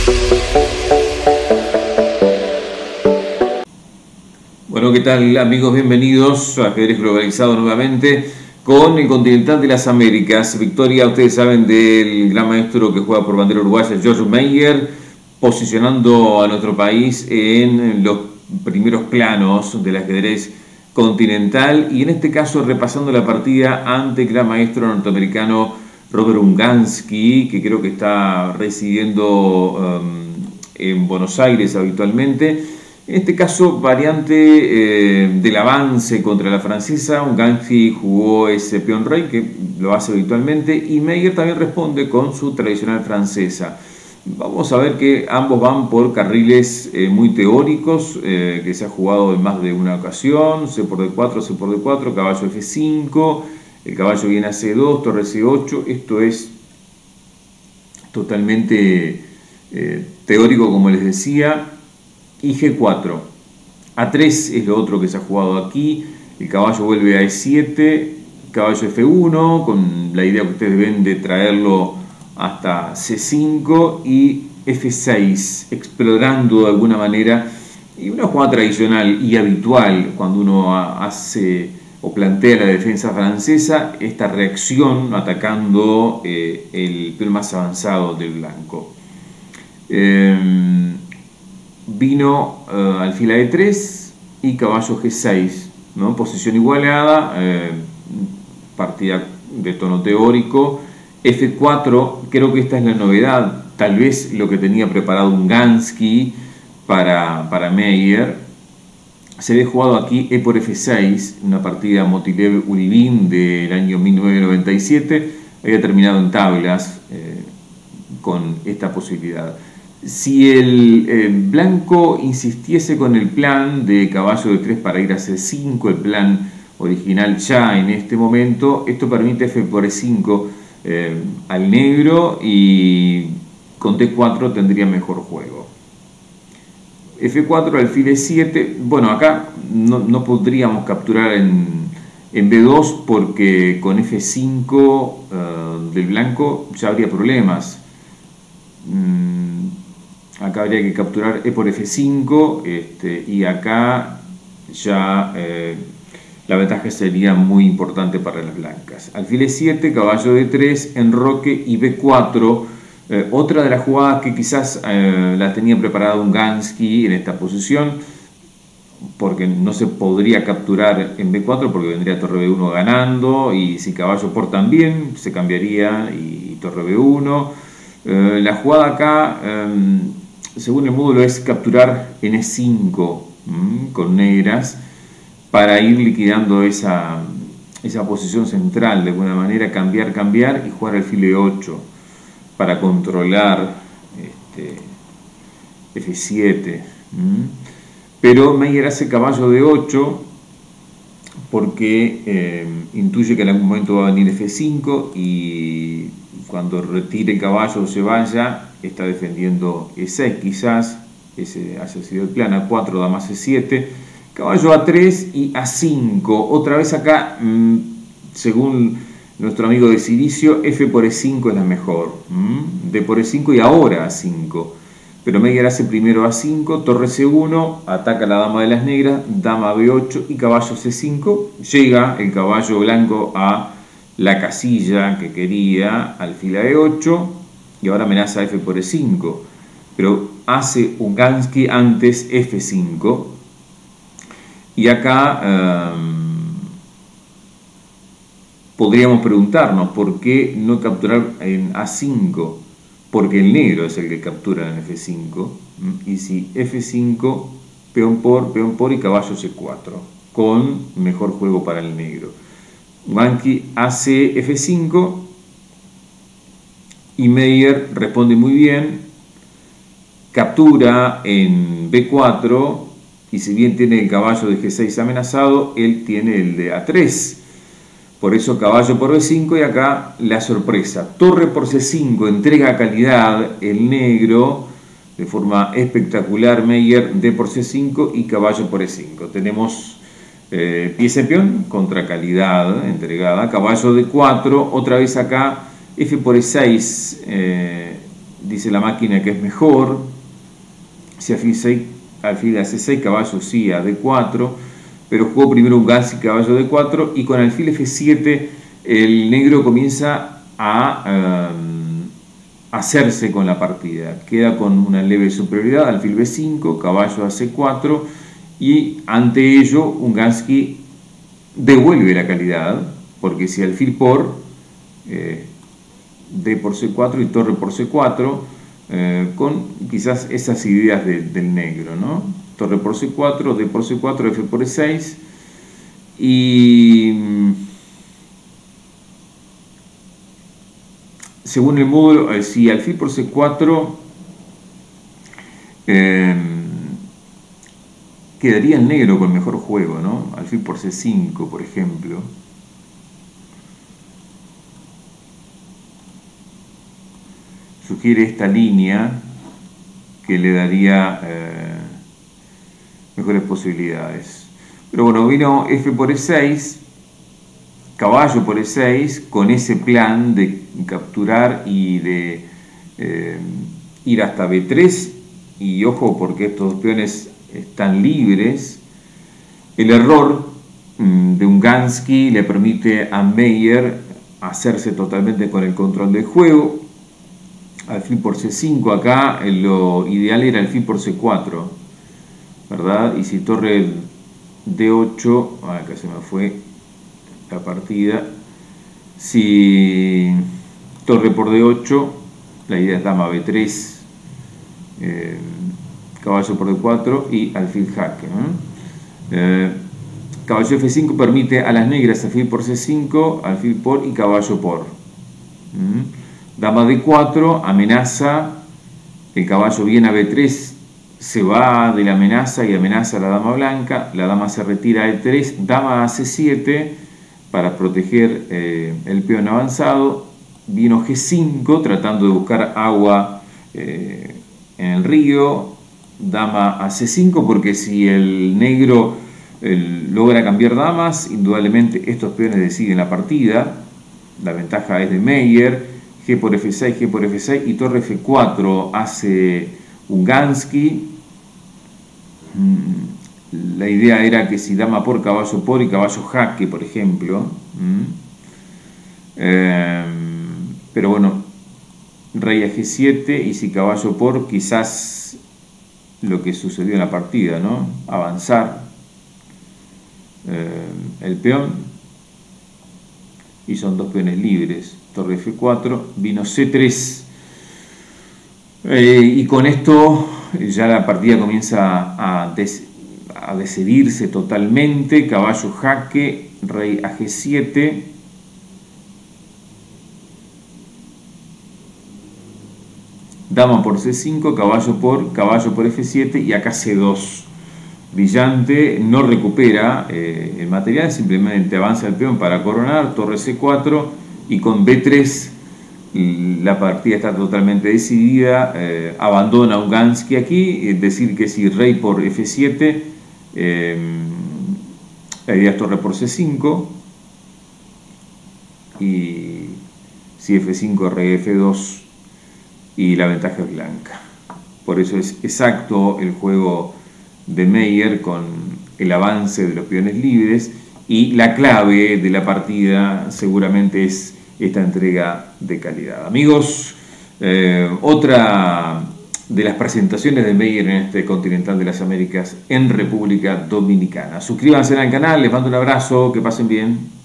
Bueno, ¿qué tal, amigos? Bienvenidos a Ajedrez Globalizado nuevamente con el Continental de las Américas. Victoria, ustedes saben, del gran maestro que juega por bandera uruguaya, George Meyer, posicionando a nuestro país en los primeros planos del ajedrez continental y en este caso repasando la partida ante el gran maestro norteamericano Robert Ungansky, que creo que está residiendo en Buenos Aires habitualmente. En este caso, variante del avance contra la francesa. Ungansky jugó ese peón rey, que lo hace habitualmente, y Meyer también responde con su tradicional francesa. Vamos a ver que ambos van por carriles muy teóricos, que se ha jugado en más de una ocasión. C por D4, C por D4, caballo F5, el caballo viene a C2, torre C8. Esto es totalmente teórico, como les decía. Y G4, A3 es lo otro que se ha jugado aquí, el caballo vuelve a E7, caballo F1, con la idea que ustedes ven de traerlo hasta C5 y F6, explorando de alguna manera, y una jugada tradicional y habitual cuando uno hace o plantea la defensa francesa, esta reacción atacando el peón más avanzado del blanco. Vino alfil a E3 y caballo G6, ¿no? Posición igualada, partida de tono teórico. F4, creo que esta es la novedad, tal vez lo que tenía preparado Ungansky para Meyer. Se ve jugado aquí E por F6, una partida Motilev-Uribin del año 1997, había terminado en tablas con esta posibilidad. Si el blanco insistiese con el plan de caballo de 3 para ir a C5, el plan original ya en este momento, esto permite F por E5 al negro y con D4 tendría mejor juego. F4, alfil E7, bueno, acá no podríamos capturar en B2 porque con F5 del blanco ya habría problemas. Acá habría que capturar E por F5 y acá ya la ventaja sería muy importante para las blancas. Alfil E7, caballo D3, enroque y B4. Otra de las jugadas que quizás la tenía preparada Ungansky en esta posición, porque no se podría capturar en B4 porque vendría torre B1 ganando, y si caballo por también se cambiaría y torre B1. La jugada acá, según el módulo, es capturar en E5 con negras para ir liquidando esa posición central, de alguna manera cambiar y jugar alfil E8 para controlar F7. Pero Meyer hace caballo D8 porque intuye que en algún momento va a venir F5 y cuando retire el caballo o se vaya, está defendiendo E6 quizás, ese haya sido el plan. A4, dama C7, caballo A3 y A5. Otra vez acá, según nuestro amigo de Silicio, F por E5 es la mejor. D por E5 y ahora A5. Pero Meyer hace primero A5, torre C1, ataca a la dama de las negras, dama B8 y caballo C5. Llega el caballo blanco a la casilla que quería, alfil a E8, y ahora amenaza F por E5. Pero hace Ungansky antes F5. Y acá podríamos preguntarnos por qué no capturar en A5, porque el negro es el que captura en F5, y si F5, peón por y caballo C4, con mejor juego para el negro. Ungansky hace F5 y Meyer responde muy bien, captura en B4, y si bien tiene el caballo de G6 amenazado, él tiene el de A3. Por eso caballo por B5 y acá la sorpresa. Torre por C5, entrega calidad el negro de forma espectacular. Meyer, D por C5 y caballo por E5. Tenemos pieza de peón contra calidad entregada. Caballo D4, otra vez acá F por E6 dice la máquina que es mejor. Si alfil C6, caballo sí a D4, pero jugó primero un Gansky, caballo D4, y con alfil F7 el negro comienza a hacerse con la partida. Queda con una leve superioridad, alfil B5, caballo a C4, y ante ello un Gansky devuelve la calidad, porque si alfil por D por C4 y torre por C4, con quizás esas ideas del negro, ¿no? Torre por C4, D por C4, F por E6, y según el módulo, si alfil por C4 quedaría el negro con mejor juego, ¿no? Alfil por C5, por ejemplo. Sugiere esta línea que le daría mejores posibilidades. Pero bueno, vino F por E6, caballo por E6, con ese plan de capturar y de ir hasta B3. Y ojo, porque estos dos peones están libres. El error de un Gansky le permite a Meyer hacerse totalmente con el control del juego. Alfil por C5, acá lo ideal era alfil por C4, ¿verdad? Y si torre D8, acá se me fue la partida. Si torre por D8, la idea es dama B3, caballo por D4 y alfil jaque, caballo F5 permite a las negras alfil por C5, alfil por y caballo por. Dama D4 amenaza, el caballo viene a B3, se va de la amenaza y amenaza a la dama blanca, la dama se retira a E3, dama a C7 para proteger el peón avanzado, vino G5 tratando de buscar agua en el río, dama a C5 porque si el negro logra cambiar damas, indudablemente estos peones deciden la partida, la ventaja es de Meyer. G por F6, G por F6 y torre F4 hace un Gansky. La idea era que si dama por y caballo jaque, por ejemplo. Pero bueno, rey a G7 y si caballo por, quizás lo que sucedió en la partida, ¿no? Avanzar el peón y son dos peones libres. Torre F4, vino C3 y con esto ya la partida comienza a decidirse totalmente. Caballo jaque, rey a G7, dama por C5, caballo por F7 y acá C2. Brillante, no recupera el material, simplemente avanza el peón para coronar, torre C4 y con B3 la partida está totalmente decidida. Abandona un Gansky aquí, es decir que si rey por F7, la idea es torre por C5 y si F5, rey F2 y la ventaja es blanca. Por eso es exacto el juego de Meyer con el avance de los peones libres y la clave de la partida seguramente es esta entrega de calidad. Amigos, otra de las presentaciones de Meyer en este Continental de las Américas en República Dominicana. Suscríbanse al canal, les mando un abrazo, que pasen bien.